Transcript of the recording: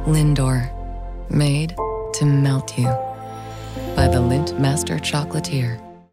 LINDOR, made to melt you by the Lindt Master Chocolatier.